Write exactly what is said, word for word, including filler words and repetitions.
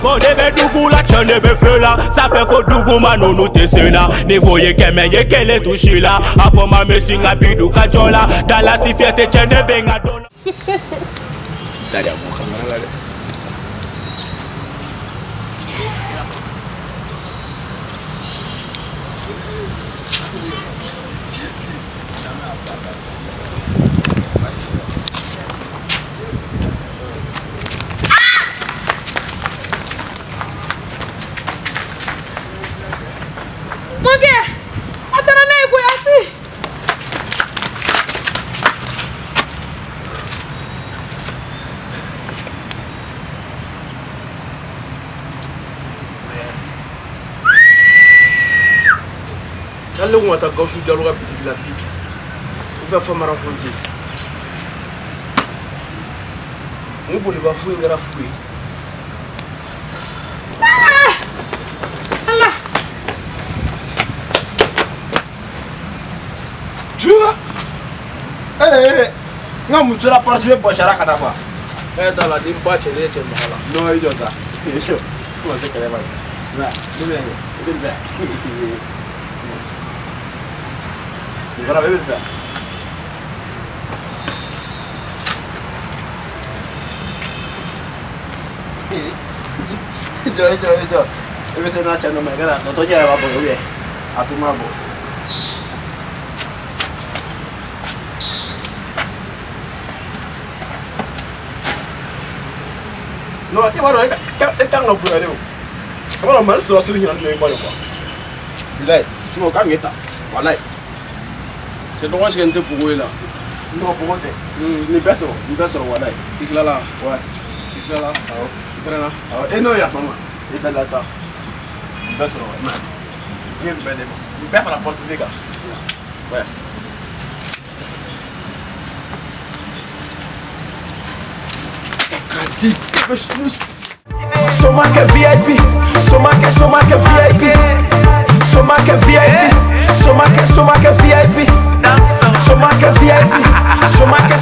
Bon debe dougou la tchan debe feu là. Ça fait faux dougou manon nous te cela. Ne voyez qu'elle mène qu'elle est touchée là. Avant ma messie n'a bidou kajola. Dans la si fierté tchan debe nga dona. Tadi aku kamera là. Allez où ta gauche dialogue à petit la bibi. Vous faites femme rencontrer. On peut pas fouiller la fouille. Allah. Tu vois? Eh, non, monsieur la porte, je vais pas chara kada quoi. Eh, dans la dimba, tu es tu es malade. Non, il y a ça. C'est chaud. Comment c'est qu'elle est malade? Là, tu viens, tu viens. Voilà, bébé le faire. Itu, itu, itu. Itu saya nak cakap nama kan? Nontonnya apa boleh? Atau mabo. No, dia baru dekat dekat nak buat dia. Kamu lama sudah sering nak lepas apa? Dilai, cuma kau ngeta. Walai. C'est toi qui es pour là. Non, pour moi, ni personne, ni personne, voilà. Il est là, là. Ouais. Il est là. Ah, il est là. Ah, et non, il y a maman. Il est là, ça. Ni personne, ouais. Il est bien. Il perd la porte des gars. Ouais. Kadi, push, push. Soma que V I P, Soma que Soma que V I P, Soma que V I P, Soma que Soma que V I P. Soma que V I P, Soma que